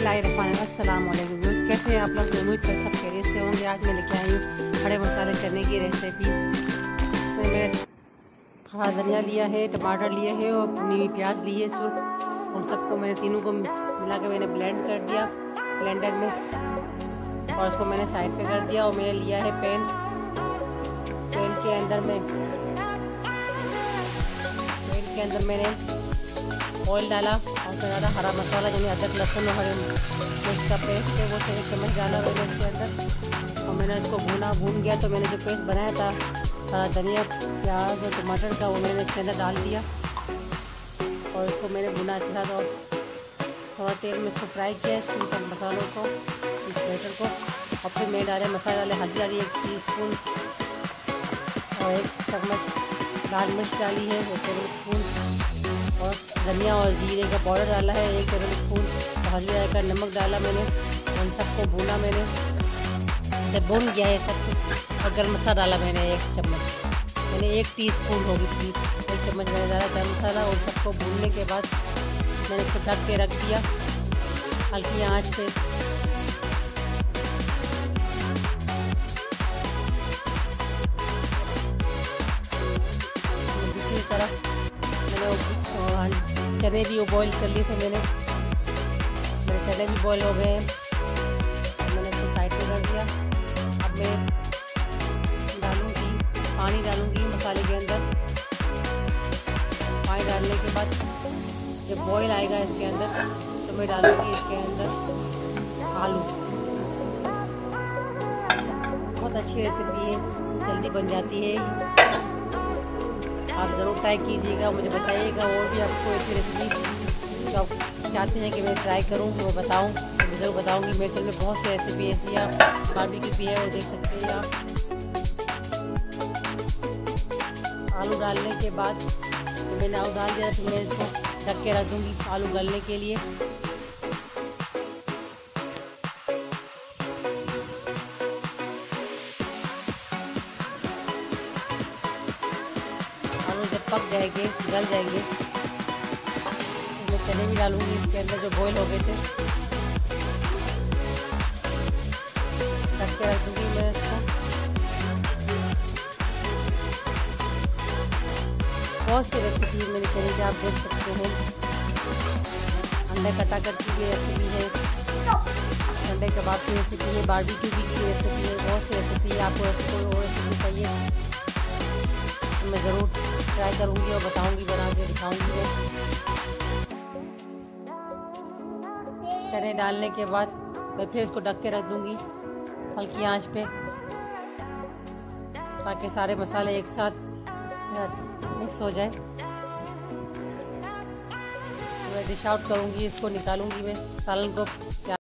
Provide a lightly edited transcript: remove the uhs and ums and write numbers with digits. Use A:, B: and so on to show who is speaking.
A: अस्सलामुअलैकुम। कैसे हैं आप लोग? उम्मीद कर सब खैरियत से होंगे। आज मैं लेके आई हूँ खड़े मसाले चने की रेसिपी। तो मैंने हरा धनिया लिया है, टमाटर लिए है और अपनी प्याज ली है सुर्ख। उन सबको मैंने तीनों को मिला के मैंने ब्लेंड कर दिया ब्लेंडर में, और उसको मैंने साइड पे कर दिया। और मैंने लिया है पैन के अंदर मैंने ऑयल डाला और उसमें डाला हरा मसाला, यानी अदरक लहसुन और हरे मिर्च का पेस्ट है, वो 1 चम्मच डाला मैंने इसके अंदर। और मैंने इसको भून गया तो मैंने जो पेस्ट बनाया था हरा धनिया प्याज और टमाटर का, वो मैंने इसके अंदर डाल दिया और इसको मैंने भुना इसके साथ। और थोड़ा तेल में इसको फ्राई किया, इसको सब मसालों को, इस बैटर को। और फिर मैंने डाले मसाले डाले, हल्दी डाली 1 टीस्पून और 1 चम्मच लाल मिर्च डाली है 1 टेबल स्पून, और धनिया और जीरे का पाउडर डाला है 1 टेबल स्पून, और हल्दी डालकर नमक डाला मैंने। उन सबको भूना मैंने, जब भून गया है सब कुछ। और गर्म मसाला डाला मैंने 1 चम्मच, मैंने 1 टीस्पून होगी थी, 1 चम्मच मैंने डाला गर्म मसाला। और सबको भूनने के बाद मैंने इसको ढक के रख दिया हल्की आंच पे। दूसरी तरफ मैंने चने भी बॉईल कर लिए थे, मेरे चने भी बॉईल हो गए हैं। मैंने इसको साइड पे कर दिया। अब मैं पानी डालूंगी मसाले के अंदर। पानी डालने के बाद जब बॉईल आएगा इसके अंदर तो मैं डालूंगी इसके अंदर आलू। बहुत अच्छी रेसिपी है, जल्दी बन जाती है। आप ज़रूर ट्राई कीजिएगा, मुझे बताइएगा और भी आपको ऐसी रेसिपी जो आप चाहते हैं कि मैं ट्राई करूं वो बताऊं, तो मैं ज़रूर बताऊंगी। मेरे चैनल में बहुत सी रेसिपी ऐसी है, बारबेक्यू भी है, वो देख सकते हैं आप। आलू डालने के बाद तो मैंने आलू डाल दिया, तो मैं इसको ढक के रख दूँगी आलू गलने के लिए। जब पक जाएंगे, गल जाएंगे, तो मैं चने भी डालूंगी इसके अंदर जो बॉईल हो गए थे। ढक के रख दूंगी मैं इसको। बहुत सी रेसिपी मेरे चैनल पे आप देख सकते हैं। अंडे कटा करके की रेसिपी है, अंडे कबाब की रेसिपी है, बारबेक्यू की रेसिपी है, बहुत सी रेसिपी है। आपको रेसिपी चाहिए मैं ज़रूर ट्राई करूँगी और बताऊँगी, बना के दिखाऊँगी मैं। चने डालने के बाद मैं फिर इसको ढक के रख दूँगी हल्की आंच पे, ताकि सारे मसाले एक साथ इसके साथ मिक्स हो जाए। मैं डिश आउट करूँगी, इसको निकालूँगी मैं सालन को।